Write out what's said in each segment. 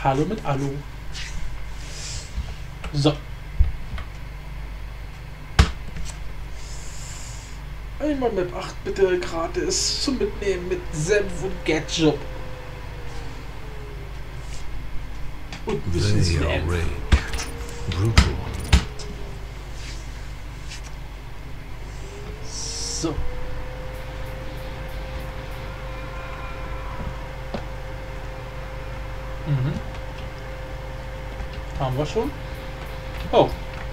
Hallo mit Alu. So. Einmal Map 8 bitte gratis zum Mitnehmen mit Senf und Ketchup. Und ein bisschen Slam. So. Mhm. Haben wir schon? Oh.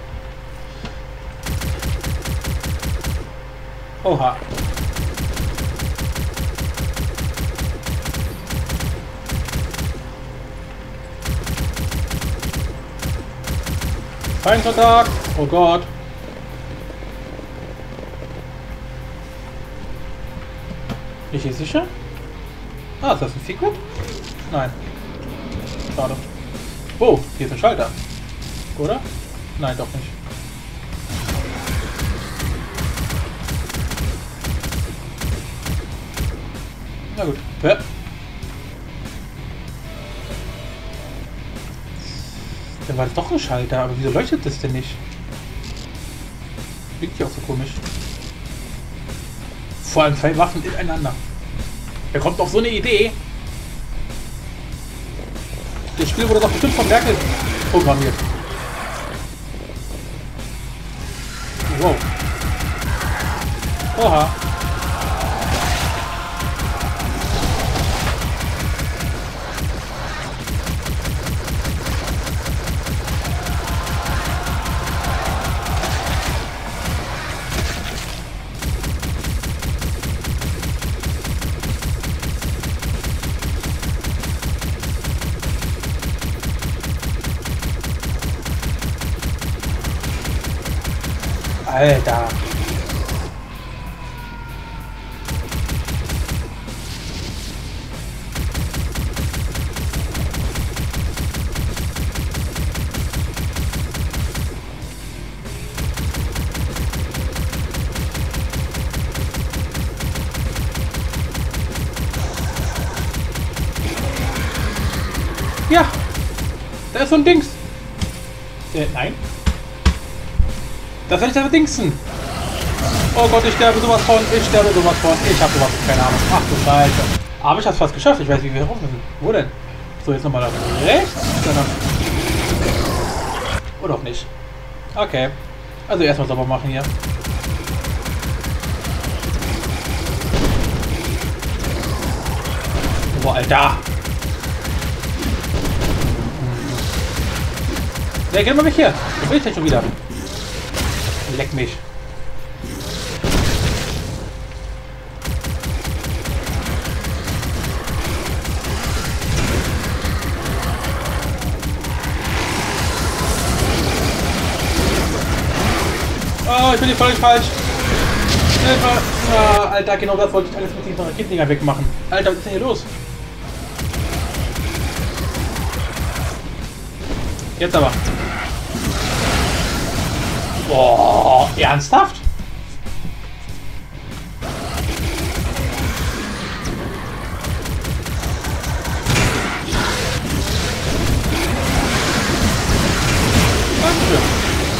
Oha. Feindkontakt! Oh Gott! Bin ich hier sicher? Ah, ist das ein Secret? Nein. Schade. Oh, hier ist ein Schalter. Oder? Nein, doch nicht. Na gut. Ja. Dann war das doch ein Schalter, aber wieso leuchtet das denn nicht? Liegt ja auch so komisch. Vor allem 2 Waffen ineinander. Wer kommt auf so eine Idee? Das Spiel wurde doch bestimmt von Merkel programmiert. Wow. Oha. Alter. Ja, da ist so ein Dings. Nein. Das soll ich aber dingsen. Oh Gott, ich sterbe sowas von. Ich sterbe sowas von. Ich habe sowas von. Keine Ahnung. Ach du Scheiße. Aber ich habe es fast geschafft. Ich weiß, wie wir raus müssen. Wo denn? So, jetzt nochmal da rechts. Oder auch nicht. Okay. Also erstmal sauber machen hier. Boah, Alter. Ja, geh mal weg hier. Wo bin ich denn schon wieder? Leck mich. Oh, ich bin hier völlig falsch. Hilfe. Ah, Alter, genau das wollte ich alles mit diesen Raketendinger wegmachen. Alter, was ist denn hier los? Jetzt aber. Boah, ernsthaft? Dankeschön.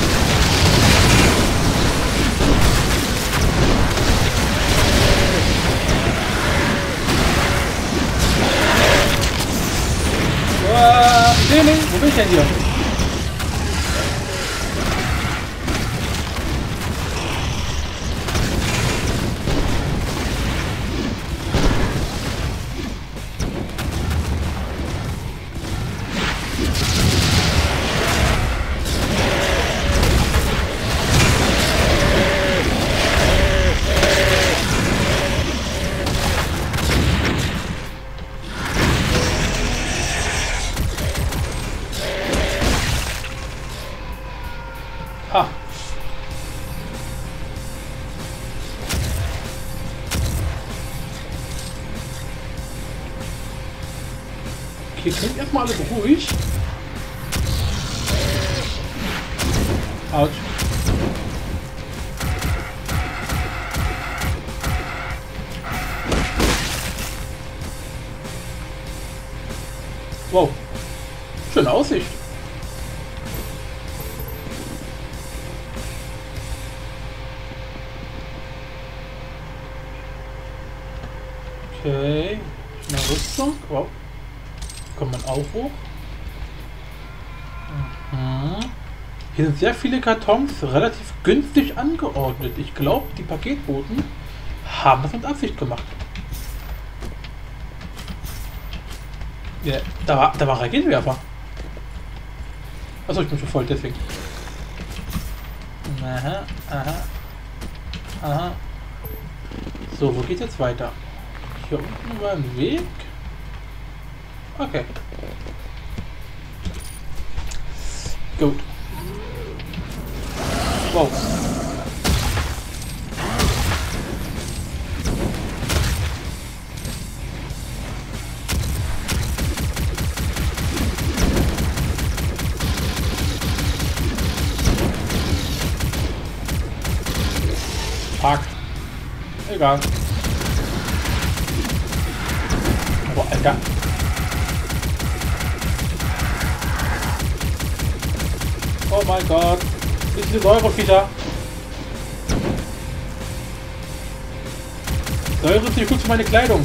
Nee, wo bin ich denn hier? Ha. Okay, klingt erstmal alles ruhig. Autsch. Wow. Schöne Aussicht. Okay. Eine Rüstung. Wow. Kommt man auch hoch. Mhm. Hier sind sehr viele Kartons relativ günstig angeordnet. Ich glaube, die Paketboten haben das mit Absicht gemacht. Ja, da war Raketenwerfer. Achso, ich bin schon voll, deswegen. Aha, aha. Aha. So, wo geht's jetzt weiter? Hier unten war ein Weg. Okay. Gut. Wow. Fuck. Egal. Oh, Alter. Oh mein Gott. Wie viele Säureviecher? Säure ist nicht gut für meine Kleidung.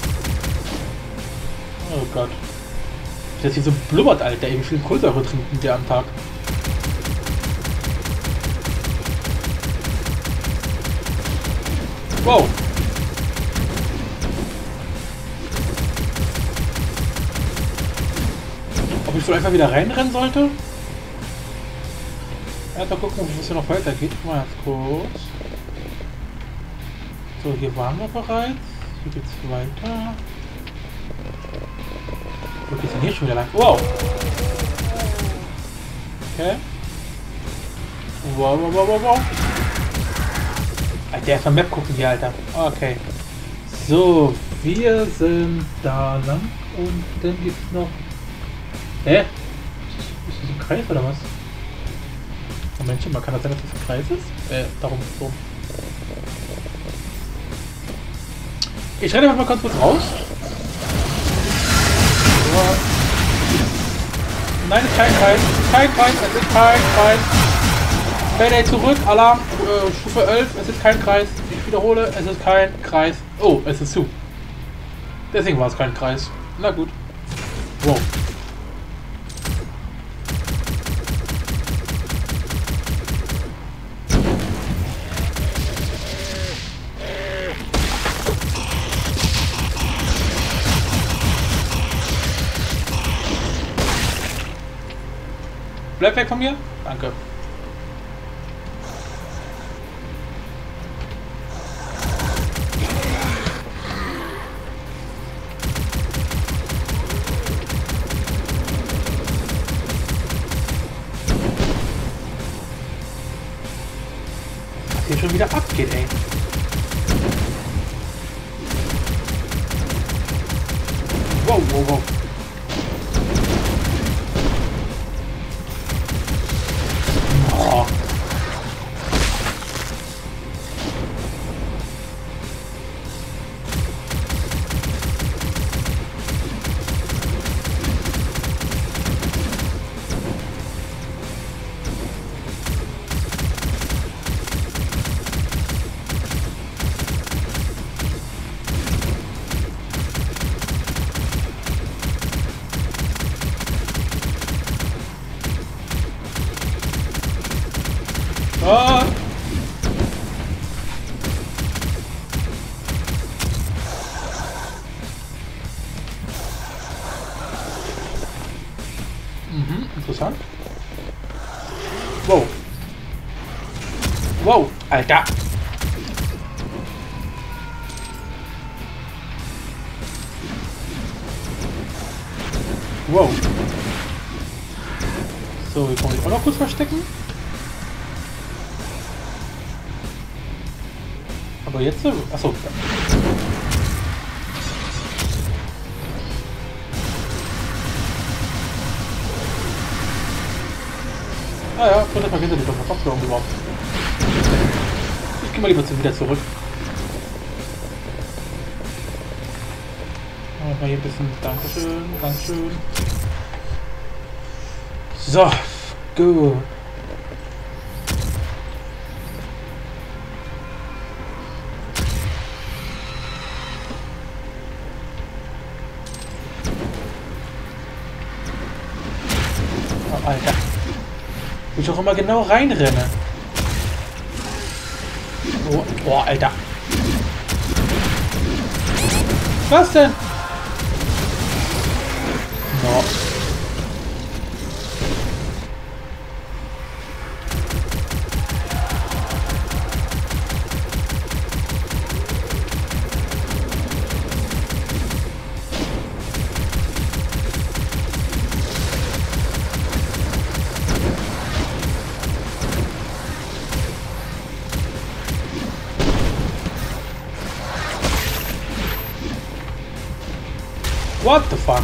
Oh Gott. Das hier so blubbert, Alter. Wie viel Kohlensäure trinken der am Tag? Wow. Ob ich so einfach wieder reinrennen sollte? Erstmal gucken, ob es hier noch weitergeht. Mal ganz kurz. So, hier waren wir bereits. Hier geht's weiter. Wo geht's denn hier schon wieder lang? Wow! Okay. Wow, wow, wow, wow, wow. Alter, erstmal Map gucken hier, Alter. Okay. So, wir sind da lang und dann gibt's noch. Hä? Ist das ein Kreis oder was? Momentchen, man kann das sein, dass das ein Kreis ist? Darum so. Ich renne mal ganz kurz raus. So. Nein, es ist kein Kreis. Kein Kreis, es ist kein Kreis. Mayday zurück, Alarm, Stufe 11, es ist kein Kreis. Ich wiederhole, es ist kein Kreis. Oh, es ist zu. Deswegen war es kein Kreis. Na gut. Wow. Bleib weg von mir. Danke. Was hier schon wieder abgeht, ey. Wow, wow, wow. Oh. Ah. Mhm, interessant. Wow. Wow, Alter. Wow. So, wir können uns auch noch kurz verstecken. Aber jetzt... Achso. Ah ja, könnte man hinter die Kopfhörer überhaupt. Ich gehe mal lieber wieder zurück. Mal hier ein bisschen... Dankeschön, Dankeschön. So, gut. Oh, Alter. Wo ich auch immer genau reinrenne. Oh, oh, Alter. Was denn? No. What the fuck?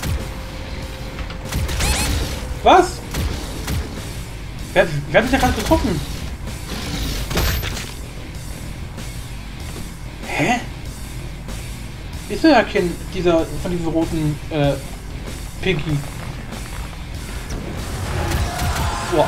Was? Wer hat mich da gerade getroffen? Hä? Ist ja kein dieser von diesem roten Pinky. Boah.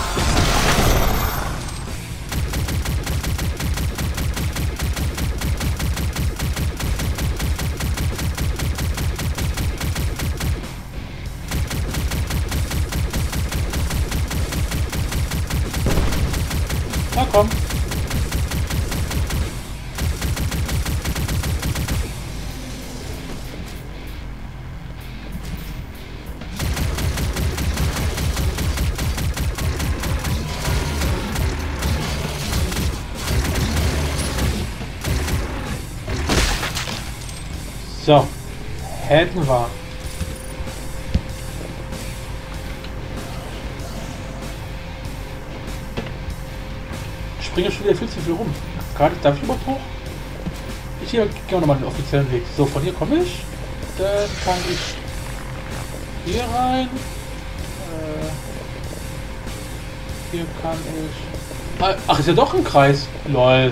Na komm. So, hätten wir. Ich springe schon wieder viel zu viel rum. Gerade darf ich überhaupt hoch? Ich gehe nochmal den offiziellen Weg. So, von hier komme ich. Dann kann ich hier rein. Hier kann ich. Ach, ist ja doch ein Kreis. Lol.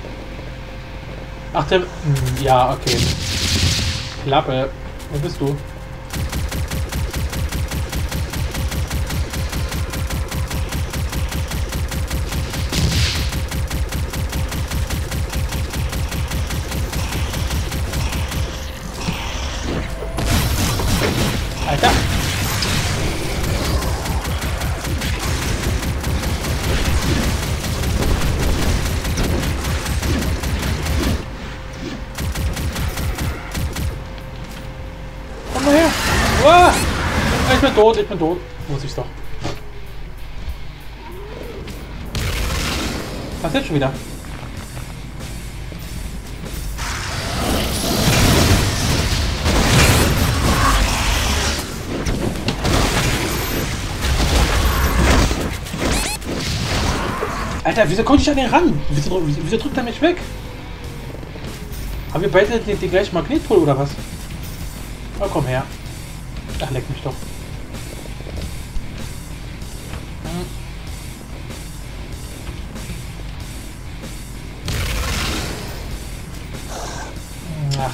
Ach, der. Ja, okay. Klappe. Wo bist du? Alter. Komm mal her. Uah. Ich bin tot, ich bin tot. Muss ich doch. Was jetzt schon wieder? Alter, wieso konnte ich an den ran? Wieso drückt er mich weg? Haben wir beide den gleichen Magnetpol oder was? Oh, komm her. Ach, leck mich doch. Ach.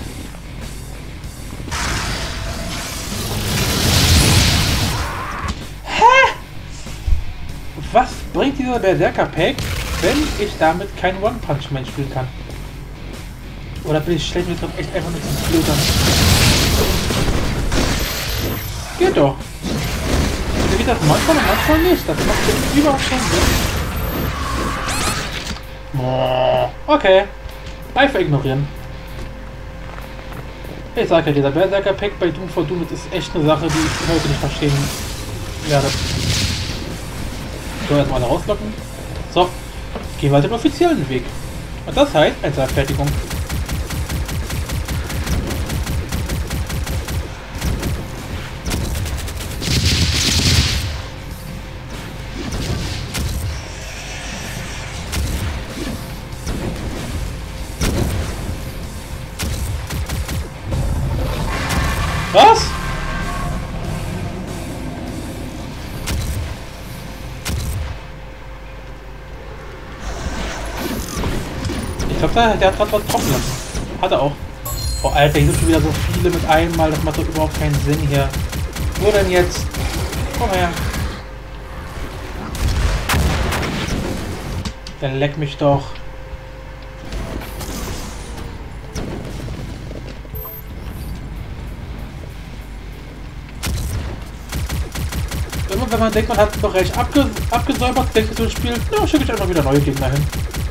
Was bringt dieser Berserker-Pack, wenn ich damit kein One-Punch-Man spielen kann? Oder bin ich schlecht mit drin echt einfach nur zum Blöd an? Geht doch. Wie geht das manchmal und manchmal nicht? Das macht ja überhaupt keinen Sinn. Okay. Einfach ignorieren. Ich sag ja, dieser Berserker-Pack bei Doom for Doom ist echt eine Sache, die ich heute nicht verstehen werde. So, erstmal alle rauslocken. So, gehen wir den offiziellen Weg. Und das heißt Einzelfertigung. Was? Ich glaube, der hat gerade was trocken lassen. Hat er auch. Oh, Alter, hier sind schon wieder so viele mit einmal. Das macht doch überhaupt keinen Sinn hier. Wo denn jetzt? Komm her. Der leck mich doch. Immer wenn man denkt, man hat den Bereich abgesäubert, denkt man so ein Spiel, ja, schicke ich einfach wieder neue Gegner hin.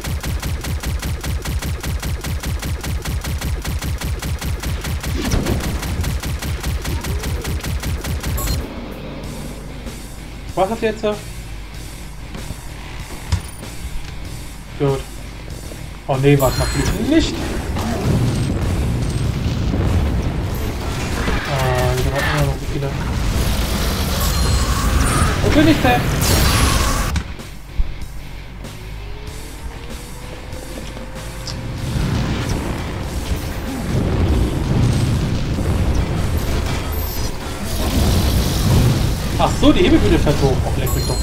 Was ist jetzt? Gut. Oh nee, was macht die nicht? Ah, hier waren immer noch so viele. Wo bin ich denn? Ach so, die Hebebühne fährt hoch. Ach, leck mich doch.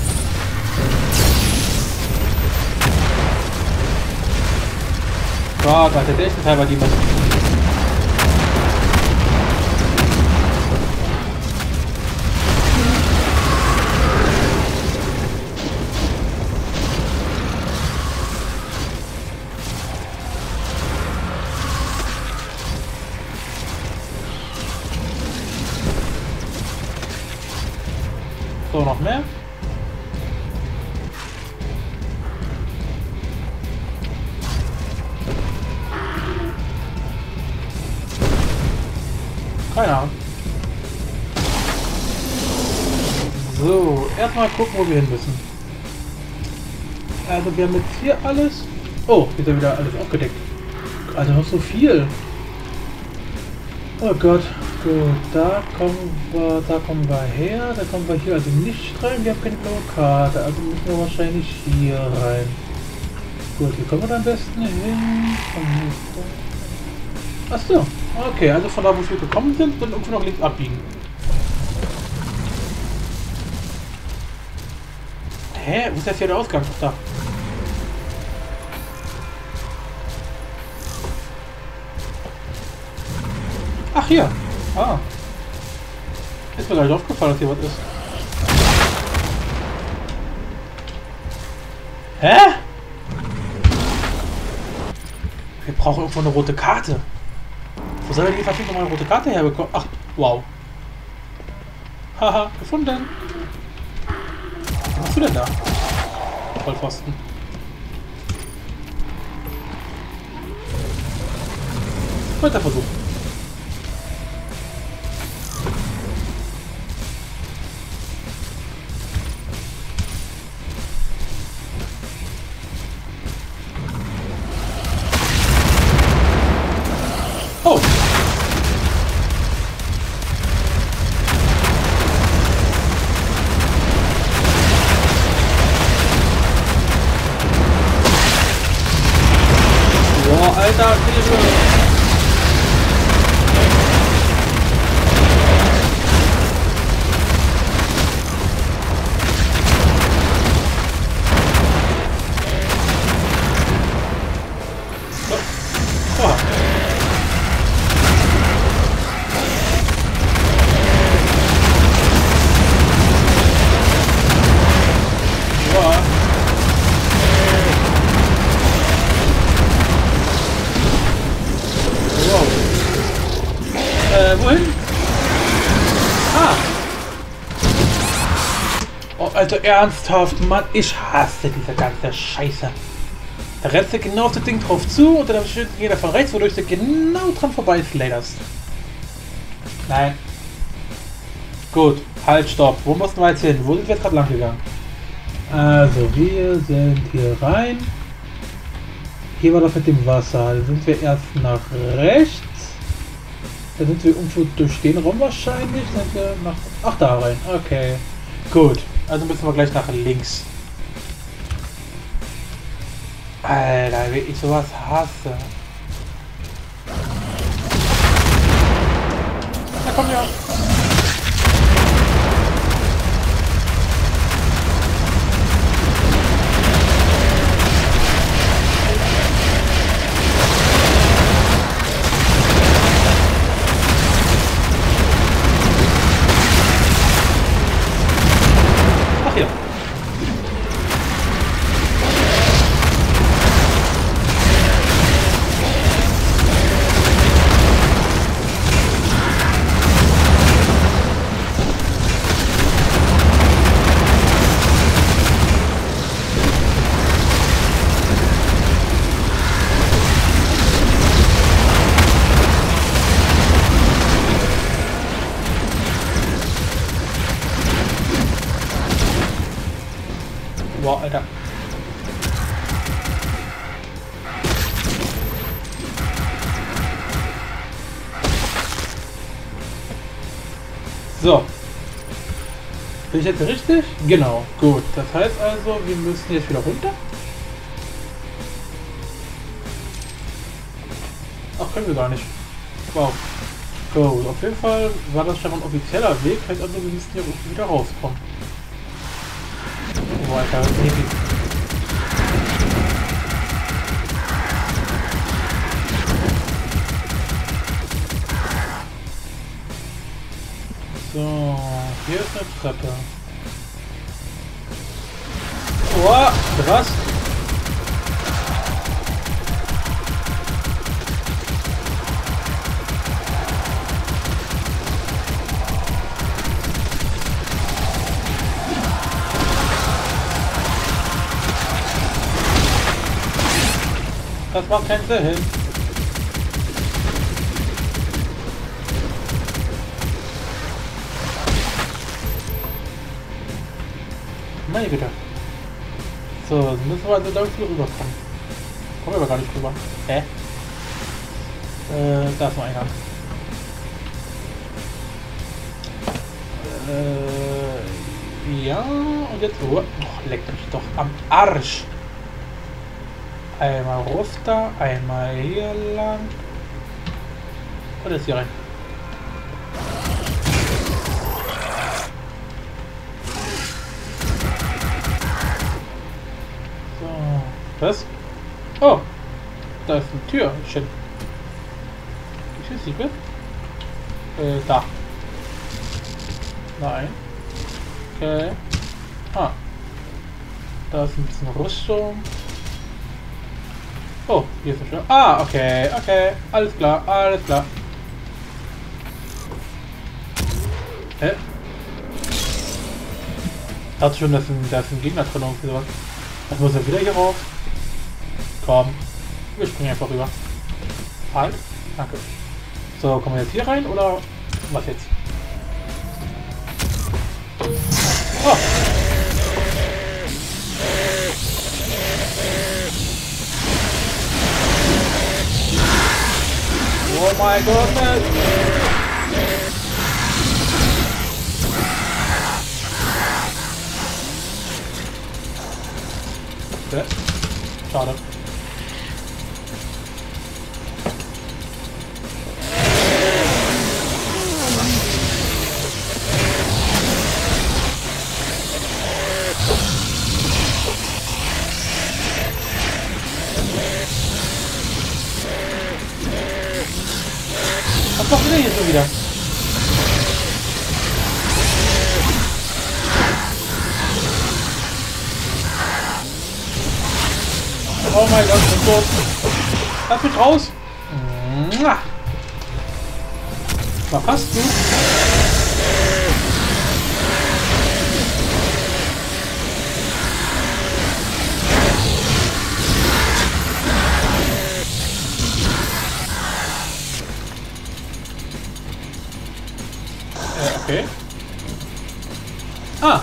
Gott, Alter, der erste Teil war die mit. So, noch mehr? Keine Ahnung. So, erstmal gucken, wo wir hin müssen. Also wir haben jetzt hier alles. Oh, hier ist ja wieder alles aufgedeckt. Also noch so viel. Oh Gott. Gut, da kommen wir her. Da kommen wir hier also nicht rein. Wir haben keine blaue Karte, also müssen wir wahrscheinlich hier rein. Gut, wie kommen wir da am besten hin? Achso, okay, also von da, wo wir gekommen sind, dann irgendwo noch links abbiegen. Hä? Wo ist jetzt hier der Ausgang? Ach, da. Ach, hier. Ah. Ist mir gar nicht aufgefallen, dass hier was ist. Hä? Wir brauchen irgendwo eine rote Karte. Wo soll er die verdammt nochmal eine rote Karte herbekommen? Ach, wow. Haha, gefunden. Was machst du denn da? Vollpfosten. Weiter Versuch. Oh! Boah, Alter, Hilfe! Wohin? Ah! Oh, also ernsthaft, Mann, ich hasse diese ganze Scheiße. Da rennst du genau auf das Ding drauf zu und dann steht jeder von rechts, wodurch du genau dran vorbei sliderst. Nein. Gut, halt, stopp. Wo mussten wir jetzt hin? Wo sind wir jetzt gerade lang gegangen? Also, wir sind hier rein. Hier war das mit dem Wasser. Da sind wir erst nach rechts. Da sind wir irgendwo durch den Raum wahrscheinlich. Sind wir nach... Ach, da rein. Okay. Gut. Also müssen wir gleich nach links. Alter, wie ich sowas hasse. Na komm ja. Boah, Alter. So. Bin ich jetzt richtig? Genau, gut. Das heißt also, wir müssen jetzt wieder runter. Ach, können wir gar nicht. Wow. Gut, auf jeden Fall war das schon ein offizieller Weg. Heißt also, wir müssen hier unten wieder rauskommen. Oh, Alter, so, hier ist eine Treppe. Oh, was? Das macht keinen Sinn. Meine Güte. So, müssen wir also da irgendwie rüberkommen. Kommen wir aber gar nicht rüber. Hä? Da ist noch einer. Ja, und jetzt... Oh, leck mich doch am Arsch. Einmal runter, einmal hier lang. Und jetzt hier rein. So, was? Oh, da ist eine Tür. Shit. Wie viel Siegel? Da. Nein. Okay. Ah. Da ist ein bisschen Rüstung. Oh, hier ist eine Tür. Ah, okay, okay. Alles klar, alles klar. Hä? Ich dachte schon, da ist ein Gegner drin irgendwie sowas. Das muss ja wieder hier rauf. Komm. Wir springen einfach rüber. Halt. Danke. So, kommen wir jetzt hier rein oder was jetzt? Oh. Oh my goodness! Okay. Schade. Was macht ihr hier schon wieder? Oh mein Gott, ich bin tot. Lass mich raus. Verpasst du? Okay. Ah.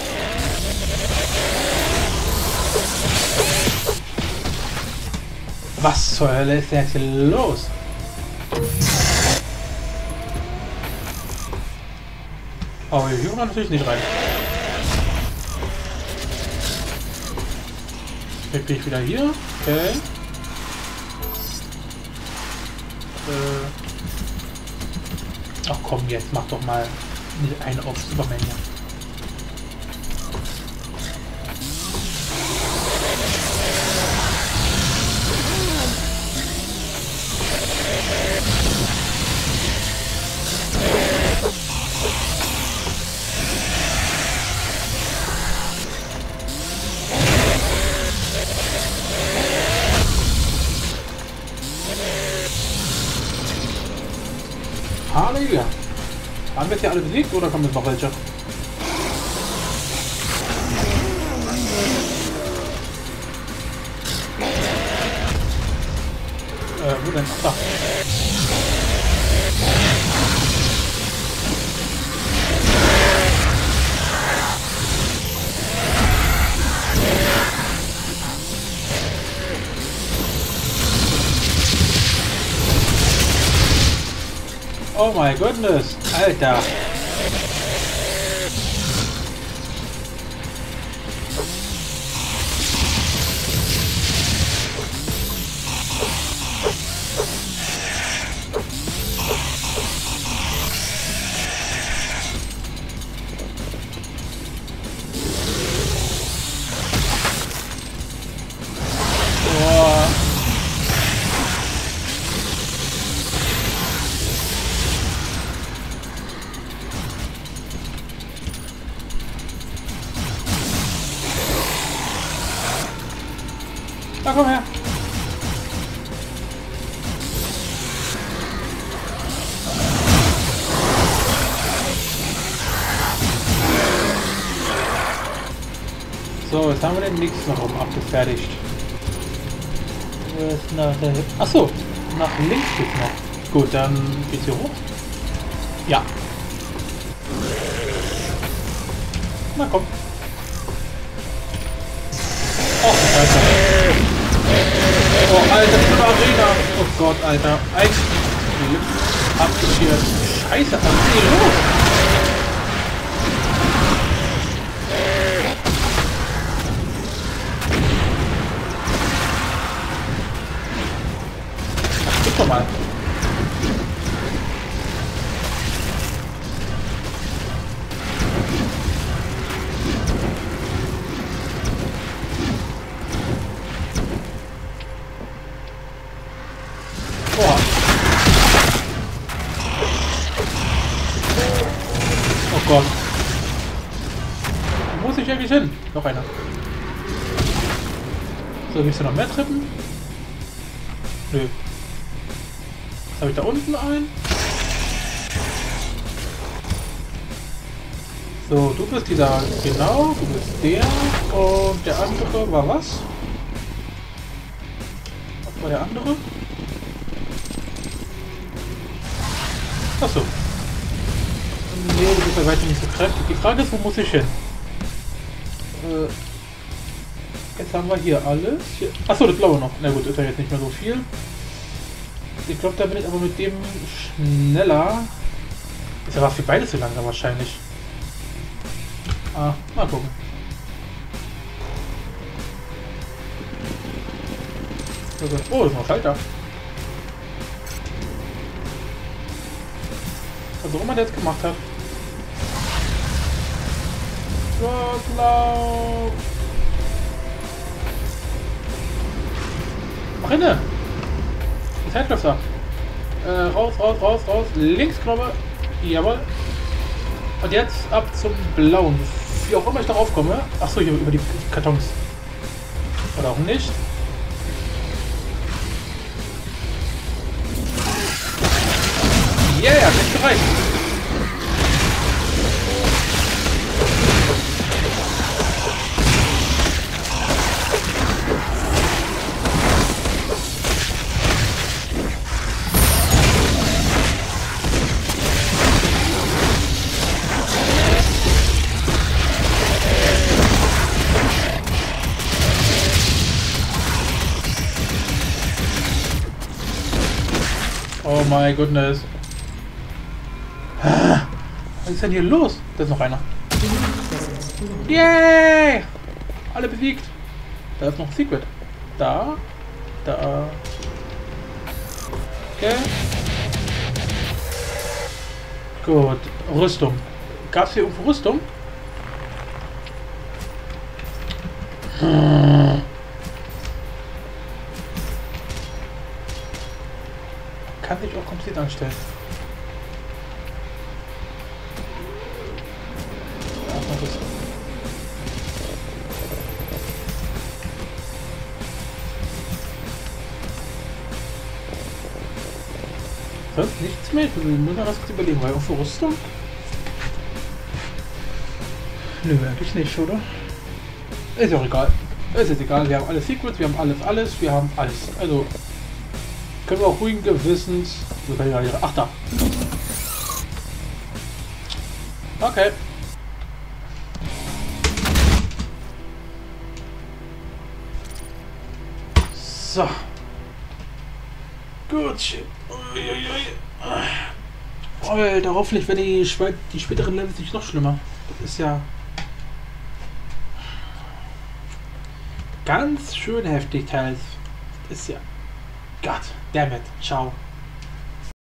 Was zur Hölle ist denn jetzt hier los? Aber hier kommen wir natürlich nicht rein. Jetzt bin ich wieder hier. Okay. Ach komm, jetzt mach doch mal eine auf Superman hier. Halleluja. Haben wir jetzt hier alle besiegt oder kommen jetzt noch welche? Wo denn? Ach, da. Oh my goodness. Alter. Na komm her. So, jetzt haben wir den nächsten Raum abgefertigt. Achso, nach links geht's noch. Gut, dann geht's hier hoch. Ja. Na komm. Oh, Alter. Oh, Alter, das ist eine Arena. Oh Gott, Alter. Abgeschert. Scheiße, was ist hier los? Guck doch mal. Oh Gott. Wo muss ich eigentlich hin? Noch einer. So, willst du noch mehr Treppen? Nö. Habe ich da unten einen? So, du bist dieser, genau, du bist der und der andere war was? Was war der andere? Achso. Nee, du bist ja weiter nicht so kräftig. Die Frage ist, wo muss ich hin? Jetzt haben wir hier alles. Achso, das blaue noch. Na gut, ist ja jetzt nicht mehr so viel. Ich glaube, da bin ich aber mit dem schneller. Ist ja was für beides so langsam wahrscheinlich. Ah, mal gucken. Oh, das ist noch Schalter. Was auch immer der jetzt gemacht hat. Lauf! Mach hinne! Die Zeit läuft da. Raus, raus, raus, raus. Linksknoppe. Jawohl. Und jetzt ab zum Blauen. Wie auch immer ich darauf komme. Achso, hier über die Kartons. Oder auch nicht. Yeah, nicht gereicht. Oh my goodness. Was ist denn hier los? Da ist noch einer. Yay! Alle besiegt. Da ist noch ein Secret. Da. Da. Okay. Gut. Rüstung. Gab es hier irgendwo Rüstung? Kann sich auch komplett anstellen. Sonst nichts mehr? Ich will nur noch was überlegen, weil irgendwo Rüstung? Nö, eigentlich nicht, oder? Ist ja auch egal. Es ist egal, wir haben alle Secrets, wir haben alles, wir haben alles. Also können wir auch ruhigen Gewissens. Ach da. Okay. So. Gut. Alter, hoffentlich werden die späteren Levels nicht noch schlimmer. Das ist ja ganz schön heftig teils. Das ist ja... Gott, damn it. Ciao.